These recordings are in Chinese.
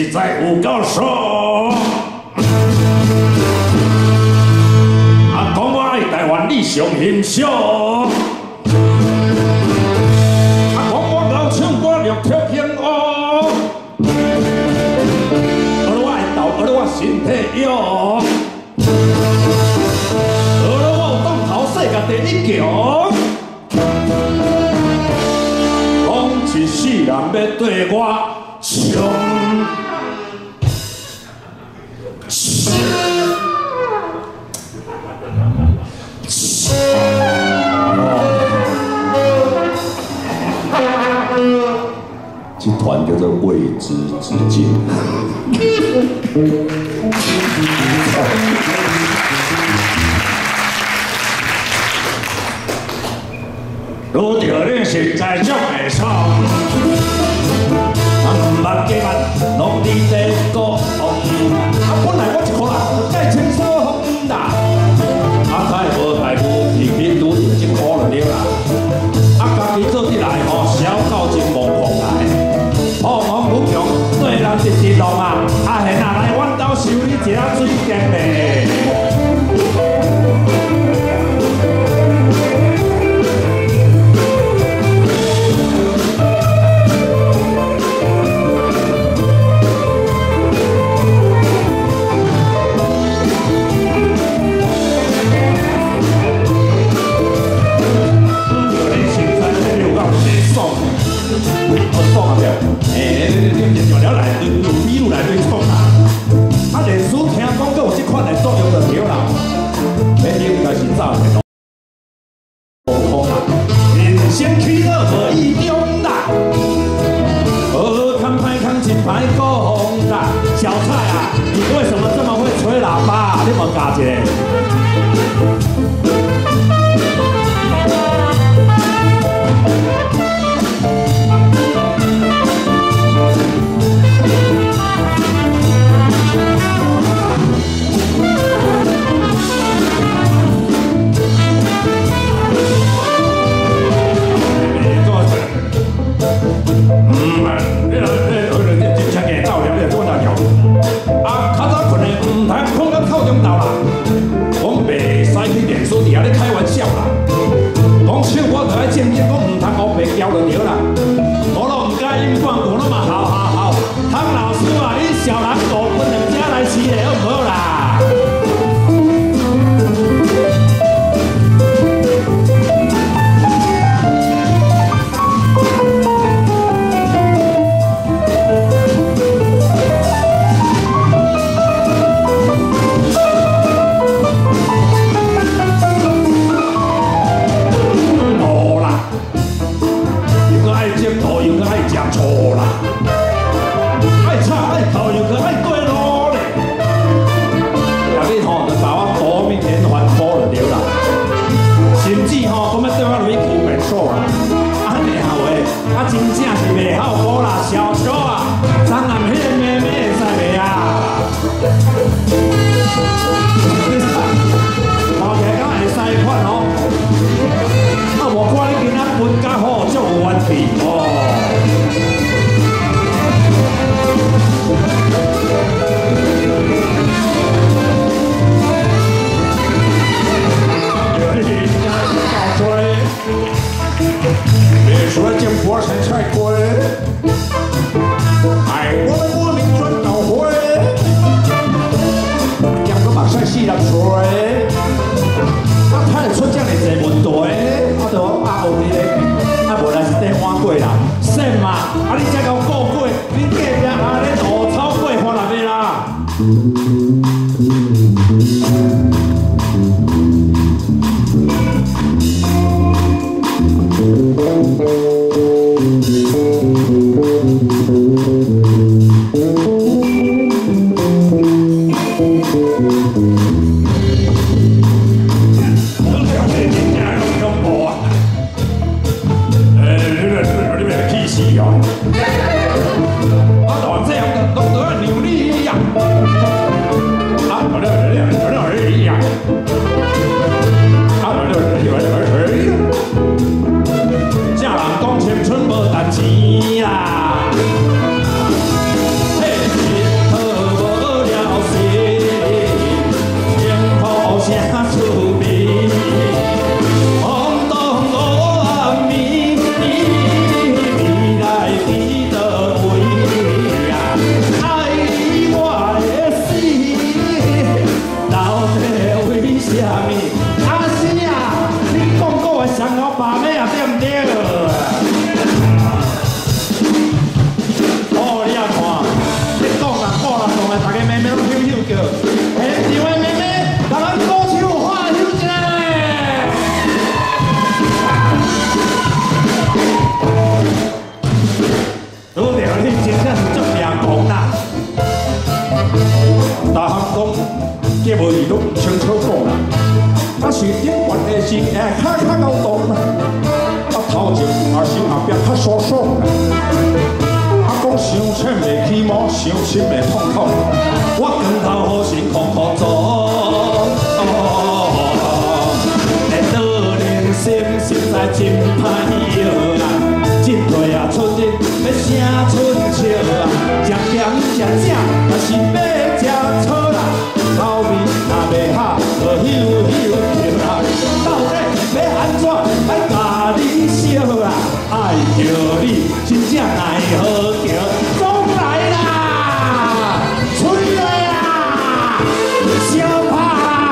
实在有够爽。啊，讲我爱台湾，你上欣赏。啊，讲我老唱歌略跳轻舞。学了我的头，学了我身体摇。学了我有当头世界第一强。讲一世人要对我上。 这团叫做未知之境。如着你实在足会爽，唔捌计捌，拢伫这个啊，本来我一个人就介清楚风啦，啊，再无代无志去拄着一苦就了啦，啊，家己做起来吼，小到真无空来。 好王不强，对人一直浪啊！啊，现啊来阮兜收你一仔水剑嘞！有你青山这六角是爽，我爽啊了！ 你就了来，路比路来对冲啊！啊，历史听讲，阁有这款的作用就对啦。要应该是早起咯，无空啦，人生起落无意中啦，好康歹康一歹讲啦。小蔡啊，你为什么这么会吹喇叭？你问家姐。 开玩笑啦，讲唱歌就爱正经，讲唔通学白教就对啦。我拢唔介意放鼓，那么好。汤老师啊，你小人狗分两家来饲的，好唔好啦？ 真正是袂好过啦，小小啊，昨暗迄个妹妹会使袂啊？头起敢会使款哦？啊，无看你今仔分甲好，足有缘气哦。别说见过才才贵，爱我们国民转到会，两个目屎死人水，啊，睇得出这样的侪问题，我就啊后日咧，啊无来是电话过啦，说嘛，啊你才甲我过过，你隔壁啊咧土草过花来的啦。 啊，大这样的，都得牛力一样。 计无伊都唔清楚讲啦。啊是顶悬的是较高动啦，啊头前也是后壁较疏疏啦。啊讲伤忝袂起毛，伤心袂痛苦，我光头好心苦苦做。在倒人生实在真歹摇啦，真对啊春日要声春笑啊，食咸食正，但是要食草啦。 后面若袂合，就咻跳啦。到底要安怎来甲你笑啊？爱着你，真正奈何桥，讲来啦，春月啊，小拍。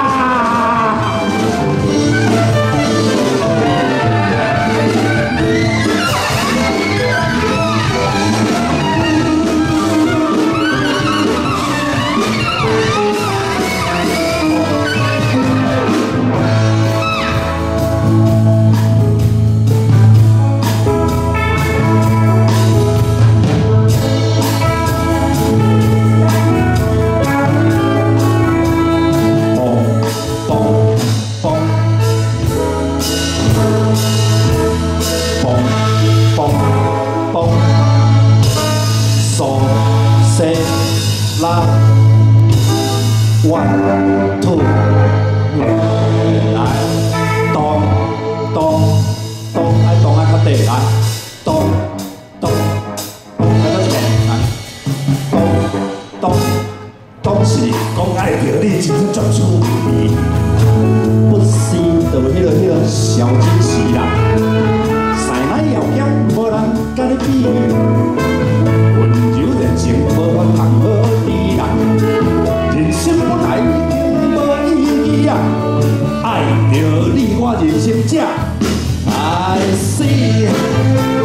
1 2， 来，咚咚咚，爱咚爱较地来，咚咚咚，爱较前来，咚咚咚是讲爱着你，真正绝处无疑，不是就迄个小惊喜啦，生来要强，无人甲你比，温柔热情无法通好比啦。 人生本来已经无意义啊！爱着你，我人生才I see。